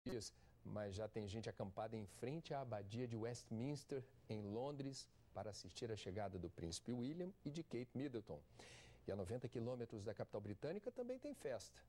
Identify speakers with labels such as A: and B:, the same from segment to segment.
A: dias, mas já tem gente acampada em frente à abadia de Westminster, em Londres, para assistir à chegada do príncipe William e de Kate Middleton. E a 90 quilômetros da capital britânica também tem festa.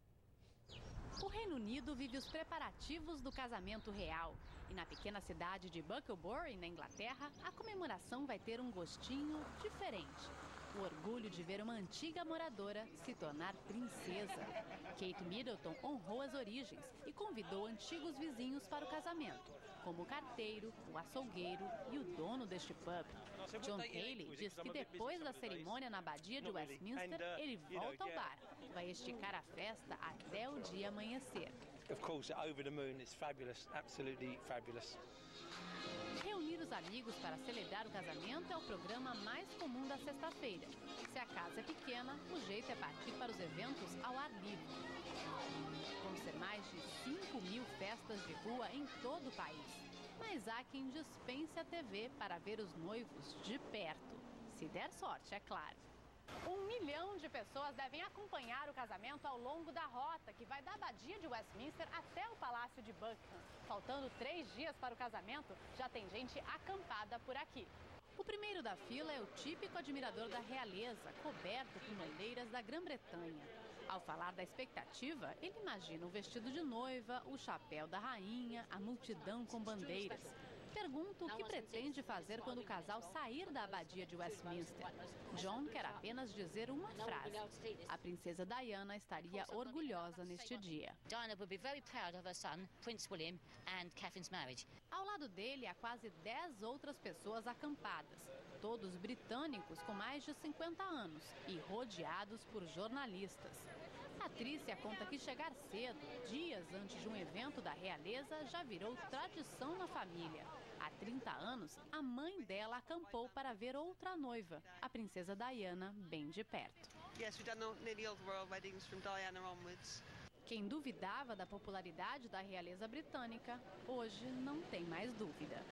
B: O Reino Unido vive os preparativos do casamento real. E na pequena cidade de Bucklebury, na Inglaterra, a comemoração vai ter um gostinho diferente. O orgulho de ver uma antiga moradora se tornar princesa. Kate Middleton honrou as origens e convidou antigos vizinhos para o casamento, como o carteiro, o açougueiro e o dono deste pub. John Haley diz que depois da cerimônia na abadia de Westminster, ele volta ao bar. Vai esticar a festa até o dia amanhecer.
C: Of course, Over the Moon is fabulous, absolutely fabulous.
B: Reunir os amigos para celebrar o casamento é o programa mais comum da sexta-feira. Se a casa é pequena, o jeito é partir para os eventos ao ar livre. Vão ser mais de 5.000 festas de rua em todo o país. Mas há quem dispense a TV para ver os noivos de perto. Se der sorte, é claro. 1 milhão de pessoas devem acompanhar o casamento ao longo da rota, que vai da abadia de Westminster até o Palácio de Buckingham. Faltando 3 dias para o casamento, já tem gente acampada por aqui. O primeiro da fila é o típico admirador da realeza, coberto com bandeiras da Grã-Bretanha. Ao falar da expectativa, ele imagina o vestido de noiva, o chapéu da rainha, a multidão com bandeiras. Pergunta o que pretende fazer quando o casal sair da abadia de Westminster. John quer apenas dizer uma frase. A princesa Diana estaria orgulhosa neste dia.
D: Diana would be very proud of her son, Prince William, and Catherine's marriage.
B: Ao lado dele há quase 10 outras pessoas acampadas, todos britânicos com mais de 50 anos e rodeados por jornalistas. Patrícia conta que chegar cedo, dias antes de um evento da realeza, já virou tradição na família. Há 30 anos, a mãe dela acampou para ver outra noiva, a princesa Diana, bem de perto. Quem duvidava da popularidade da realeza britânica, hoje não tem mais dúvida.